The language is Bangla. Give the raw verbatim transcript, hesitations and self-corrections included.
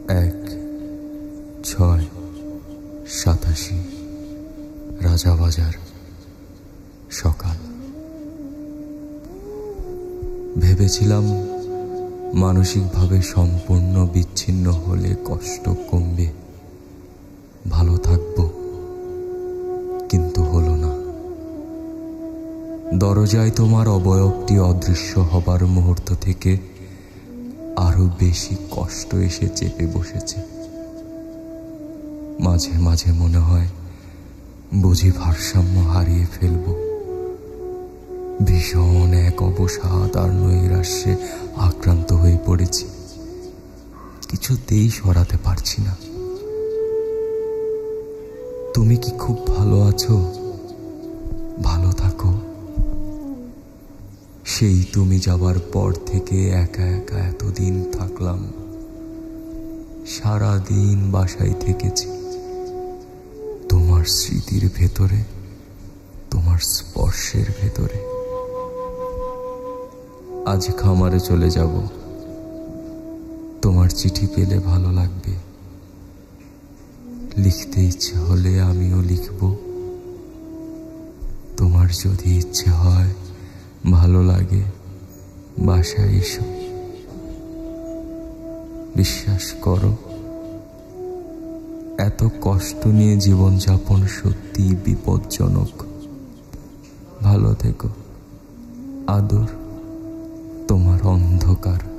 এক ছয় সাতাশি রাজাবাজার সকাল। ভেবেছিলাম মানসিকভাবে সম্পূর্ণ বিচ্ছিন্ন হলে কষ্ট কমবে, ভালো থাকব, কিন্তু হলো না। দরজায় তোমার অবয়বটি অদৃশ্য হবার মুহূর্ত থেকে আরো বেশি কষ্ট এসে চেপে বসেছে। মাঝে মাঝে মনে হয় বুঝি ভারসাম্য হারিয়ে ফেলব। ভীষণ এক অবসাদ আর নৈরাশ্যে আক্রান্ত হয়ে পড়েছি, কিছুতেই সরাতে পারছি না। তুমি কি খুব ভালো আছো? ভালো থাকো। সেই তুমি যাবার পর থেকে একা একা এতদিন থাকলাম। সারা দিন বাসায় থেকেছি, তোমার স্মৃতির ভেতরে, তোমার স্পর্শের ভেতরে। আজ খামারে চলে যাব, তোমার চিঠি পেলে ভালো লাগবে। লিখতে ইচ্ছে হলে আমিও লিখব। তোমার যদি ইচ্ছে হয়, ভালো লাগে, বাসায় এসো। বিশ্বাস করো, এত কষ্ট নিয়ে জীবনযাপন সত্যি বিপজ্জনক। ভালো থেকো। আদর, তোমার অন্ধকার।